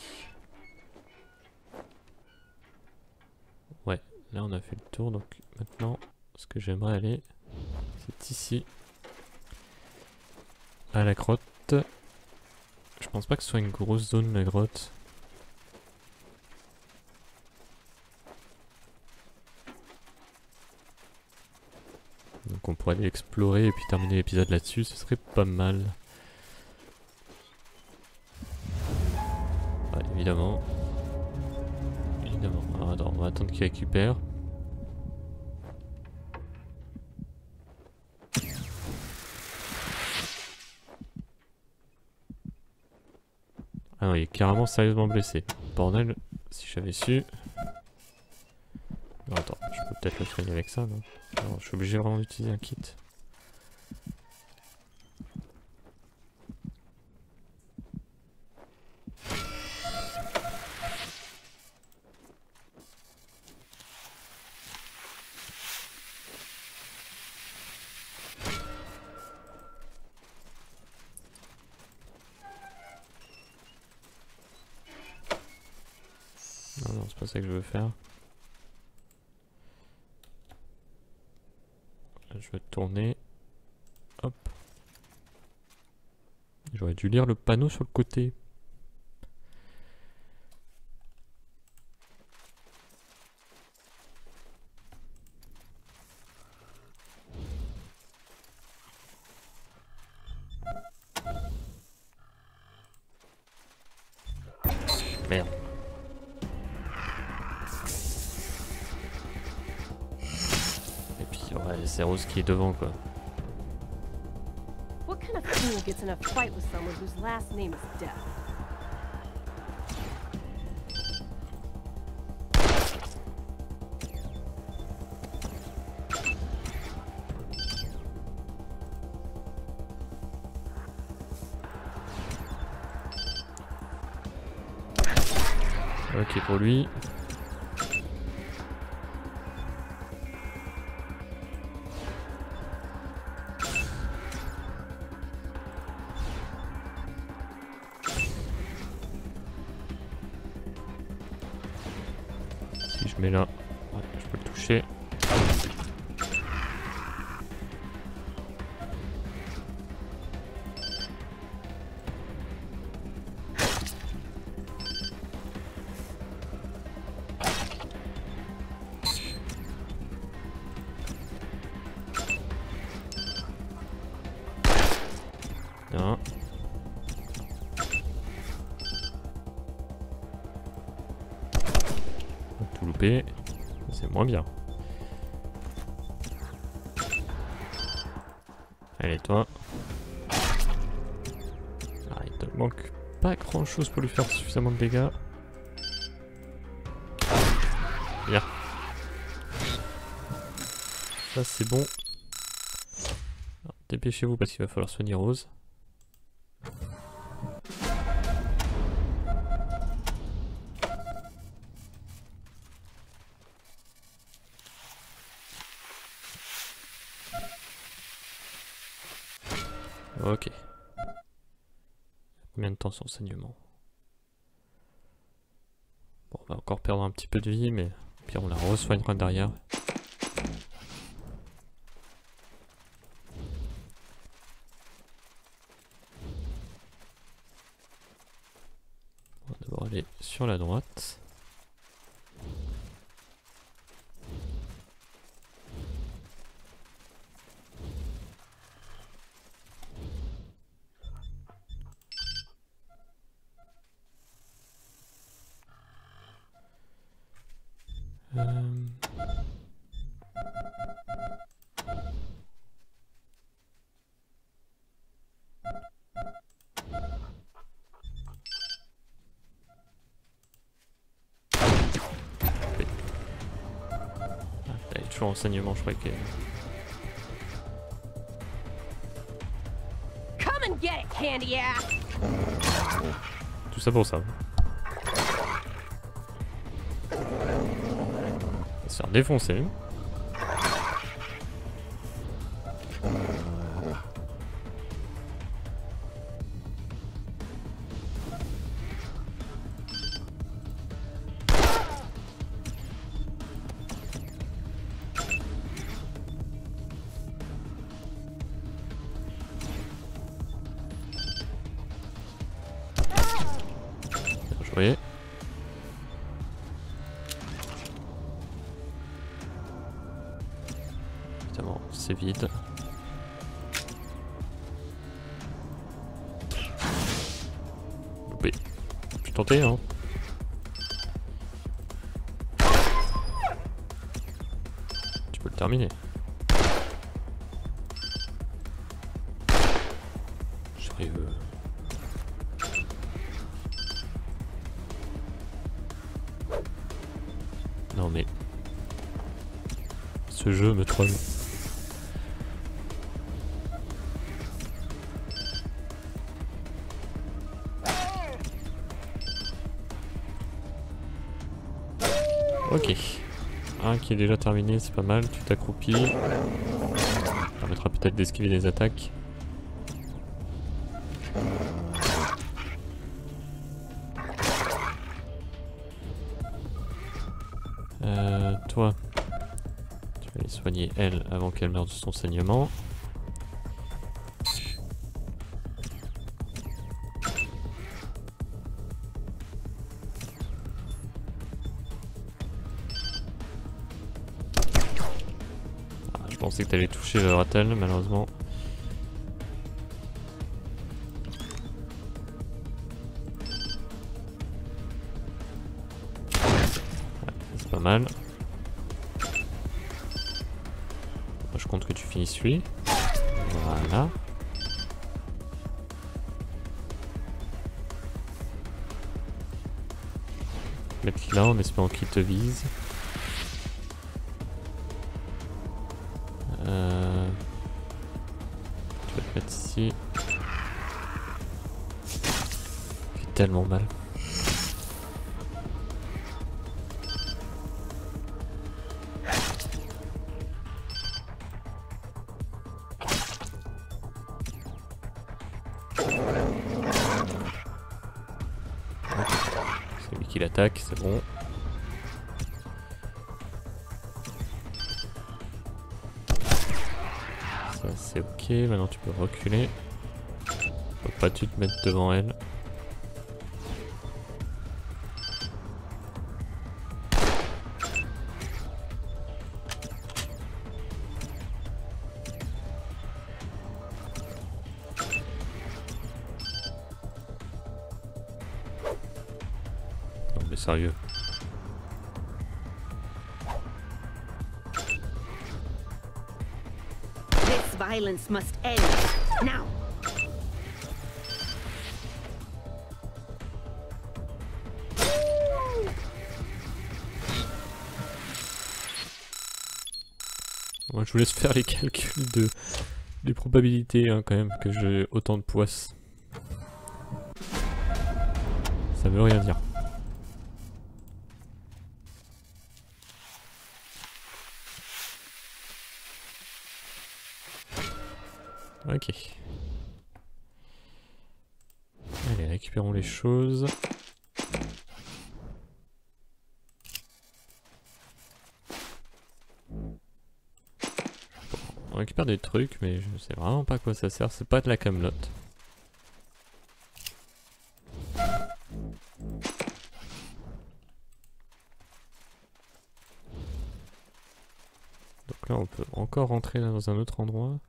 Ouais, là on a fait le tour, donc maintenant ce que j'aimerais aller, c'est ici. À la grotte. Je pense pas que ce soit une grosse zone la grotte. Donc on pourrait aller explorer et puis terminer l'épisode là-dessus, ce serait pas mal. Ouais, évidemment. Évidemment. Alors attends, on va attendre qu'il récupère. Ah non, il est carrément sérieusement blessé. Bordel, si j'avais su... Non, attends, je peux peut-être le soigner avec ça, non? Non, je suis obligé vraiment d'utiliser un kit. Non, non, c'est pas ça que je veux faire. Je vais tourner. Hop. J'aurais dû lire le panneau sur le côté. Merde. Ouais, c'est Rose qui est devant quoi. What kind of fool gets in a fight with someone whose last name is Death? Ok pour lui. Si je mets là, ouais, je peux le toucher. Bien. Tout loupé, c'est moins bien. Allez toi. Ah, il te manque pas grand chose pour lui faire suffisamment de dégâts. Bien. Ça c'est bon. Dépêchez-vous parce qu'il va falloir soigner Rose. Ok. Combien de temps son saignement? Bon, on va encore perdre un petit peu de vie, mais puis on la re-soignera derrière. On va d'abord aller sur la droite. Euh... Ah, elle est toujours en saignement, je crois que... Come and get it, candy ass. Tout ça pour ça. Se faire défoncer. Bien joué. C'est vide. Loupé. Je suis tenté, hein. Tu peux le terminer. Sérieux. Non mais... Ce jeu me troll. Ok, un qui est déjà terminé, c'est pas mal, tu t'accroupis. Ça permettra peut-être d'esquiver des attaques. Euh, toi, tu vas aller soigner elle avant qu'elle meure de son saignement. Je pensais que t'allais toucher le ratel, malheureusement. Ouais, c'est pas mal. Moi, je compte que tu finisses lui. Voilà. Mettre là en espérant qu'il te vise. Euh... Tu vas te mettre ici. Ça fait tellement mal. C'est lui qui l'attaque, c'est bon. Ça c'est ok, maintenant tu peux reculer. Faut pas tu te mettre devant elle. Non mais sérieux. This violence must end now. Moi je vous laisse faire les calculs de des probabilités hein, quand même que j'ai autant de poisse. Ça veut rien dire. Ok. Allez, récupérons les choses. On récupère des trucs, mais je sais vraiment pas à quoi ça sert. C'est pas de la camelote. Donc là, on peut encore rentrer là dans un autre endroit.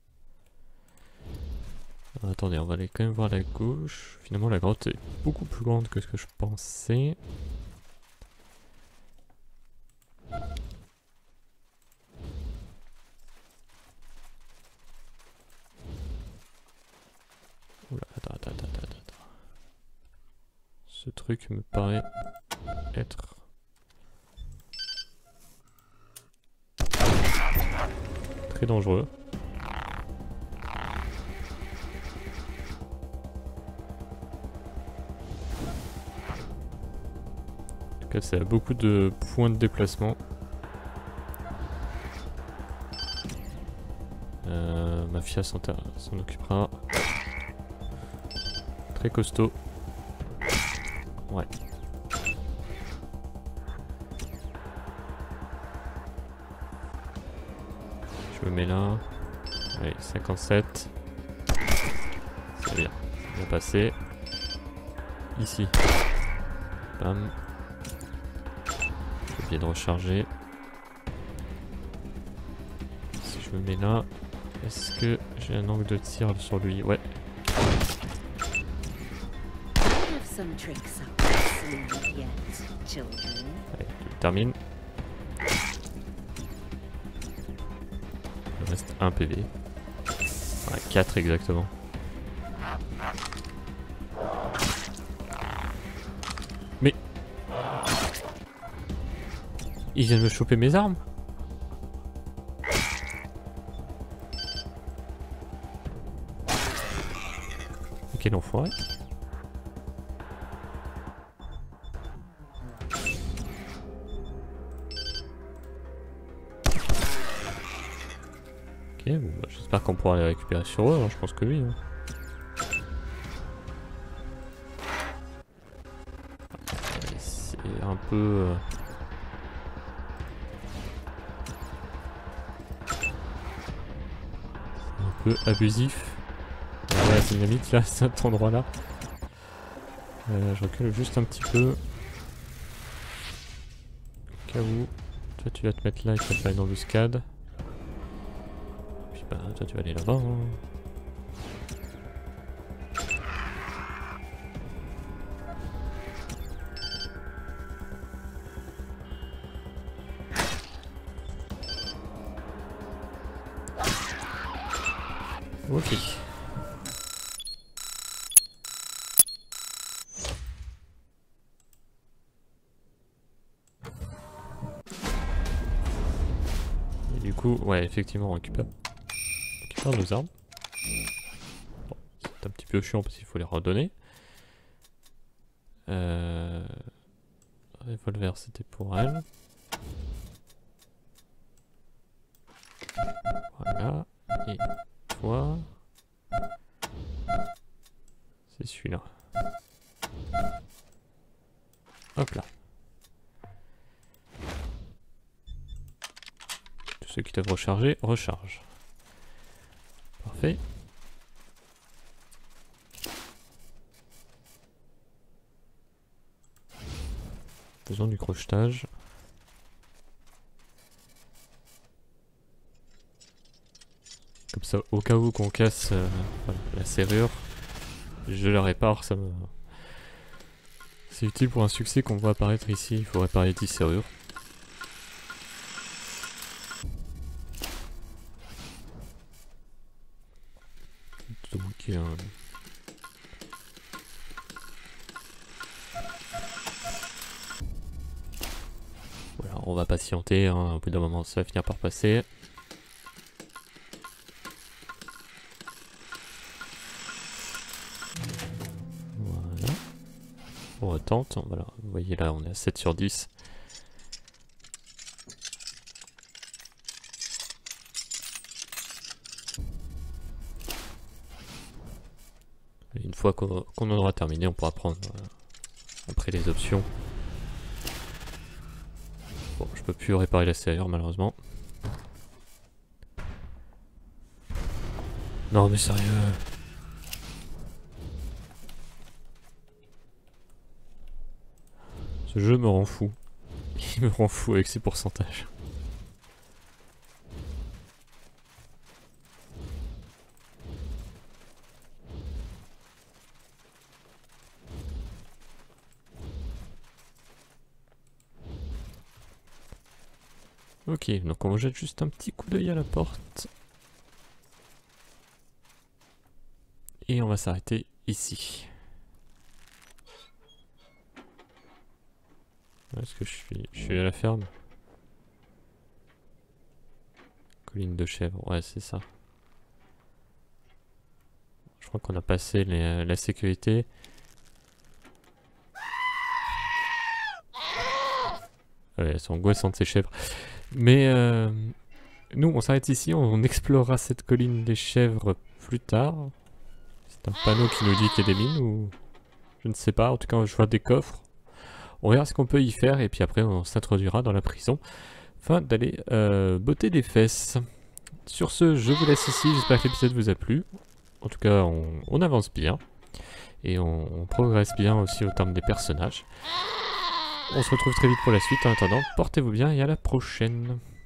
Alors, attendez, on va aller quand même voir la gauche. Finalement, la grotte est beaucoup plus grande que ce que je pensais. Oula, attends, attends, attends, attends, attends. Ce truc me paraît être... très dangereux. En tout cas, ça a beaucoup de points de déplacement. Euh, Mafia s'en occupera. Très costaud. Ouais. Je me mets là. Allez, cinquante-sept. C'est bien. Ça va passer. Ici. Bam. J'ai oublié de recharger. Si je me mets là, est-ce que j'ai un angle de tir sur lui? Ouais. Some tricks up your sleeve yet, children. Allez, tu termines. Il reste un P V. Ouais, quatre exactement. Mais... ils viennent me choper mes armes? Quel enfoiré. Ok, bon, bah, j'espère qu'on pourra les récupérer sur eux, hein, je pense que oui. Hein. C'est un peu... Euh... un peu abusif. Voilà, c'est limite là, cet endroit là. Euh, je recule juste un petit peu. Au cas où. Toi tu vas te mettre là et tu vas faire une embuscade. Puis bah toi tu vas aller là-bas. Hein. Ok. Et du coup, ouais, effectivement, on récupère, on récupère nos armes. Bon, c'est un petit peu chiant parce qu'il faut les redonner. Euh... Revolver, c'était pour elle. Voilà. Et toi... c'est celui-là. Hop là. Tous ceux qui doivent recharger, recharge. Parfait. Faisons du crochetage. Comme ça, au cas où qu'on casse euh, la serrure, je la répare. Ça me... C'est utile pour un succès qu'on voit apparaître ici. Il faut réparer dix serrures. Donc, euh... voilà, on va patienter, hein. Au bout d'un moment ça va finir par passer. Voilà. On retente, voilà. Vous voyez là on est à sept sur dix. Et une fois qu'on qu'on aura terminé, on pourra prendre euh, après les options. Bon, je peux plus réparer la serrure malheureusement. Non mais sérieux. Ce jeu me rend fou. Il me rend fou avec ses pourcentages. Ok, donc on jette juste un petit coup d'œil à la porte. Et on va s'arrêter ici. Est-ce que je suis, je suis à la ferme? Colline de chèvre, ouais c'est ça. Je crois qu'on a passé les, la sécurité. Ouais, elles sont angoissantes ces chèvres. Mais euh, nous on s'arrête ici, on explorera cette colline des chèvres plus tard. C'est un panneau qui nous dit qu'il y a des mines ou... Je ne sais pas, en tout cas je vois des coffres. On verra ce qu'on peut y faire et puis après on s'introduira dans la prison. Afin d'aller euh, botter des fesses. Sur ce, je vous laisse ici, j'espère que l'épisode vous a plu. En tout cas on, on avance bien. Et on, on progresse bien aussi au terme des personnages. On se retrouve très vite pour la suite. En attendant, portez-vous bien et à la prochaine.